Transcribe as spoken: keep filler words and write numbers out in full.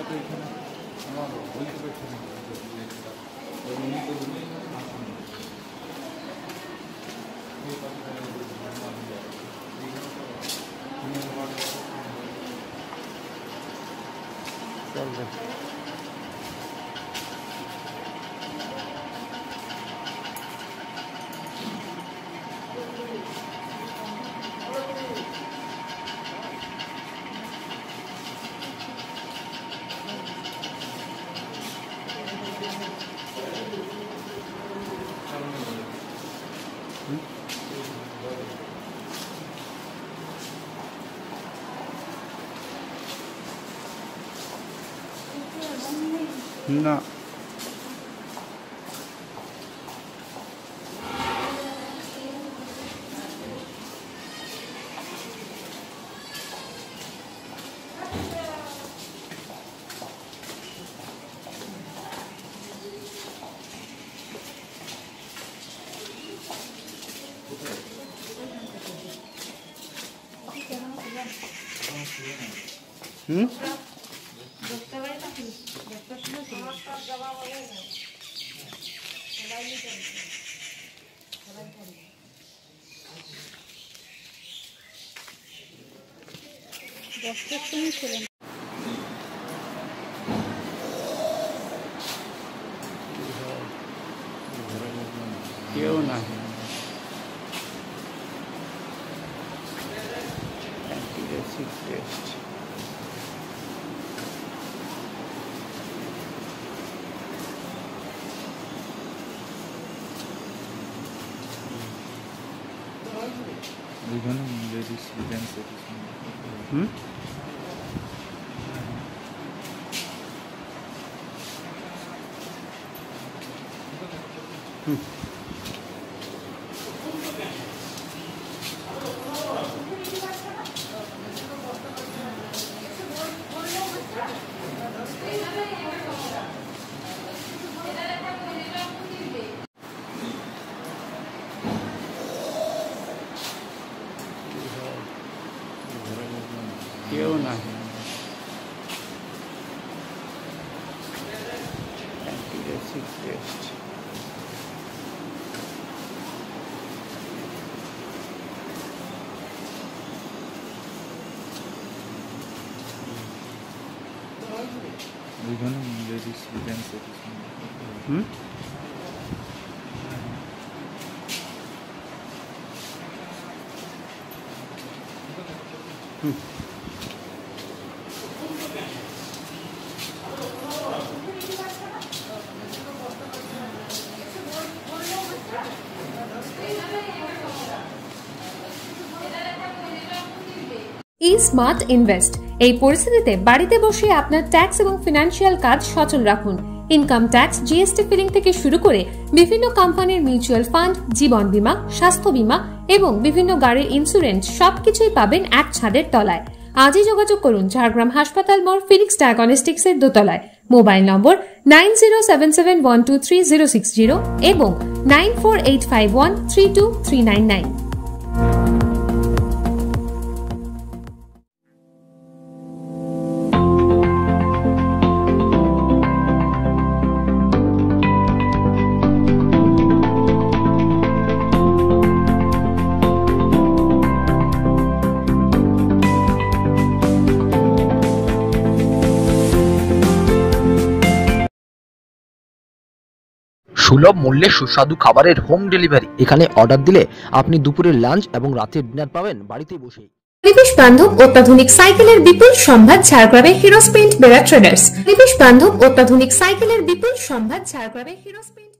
না হুম কেউ না antibiotic test We're gonna let this event set this one. Hmm? Hmm. কেউ না antibiotic test We're gonna let this event set this one. Hmm? Hmm. ই smart invest এই পরিস্থিতিতে বাড়িতে বসে আপনার ট্যাক্স এবং ফিনান্সিয়াল কাজ সচল রাখুন। ইনকাম ট্যাক্স, জিএসটি ফিলিং থেকে শুরু করে বিভিন্ন কোম্পানির মিউচুয়াল ফান্ড, জীবন বীমা, স্বাস্থ্য বীমা এবং বিভিন্ন গাড়ির ইন্স্যুরেন্স সবকিছুই পাবেন এক ছাদের তলায়। আজই যোগাযোগ করুন ঝাড়গ্রাম হাসপাতাল মোড়, ফিনিক্স ডায়াগনস্টিক্স এর দোতলায়। Mobile number nine zero seven seven one two three zero six zero এবং nine four eight five one three two three nine nine. সুলভ মূল্যে সুস্বাদু খাবারের হোম ডেলিভারি। এখানে অর্ডার দিলে আপনি দুপুরের লাঞ্চ এবং রাতের ডিনার পাবেন বাড়িতে বসে। পরিবেশ বান্ধব অত্যাধুনিক সাইকেলের বিপুল সম্ভার ঝাড়গ্রামে হিরোস পেইন্ট বেড়া ট্রেডার্স। পরিবেশ বান্ধব অত্যাধুনিক সাইকেলের বিপুল সম্ভার ঝাড়গ্রামে হিরোস পেইন্ট।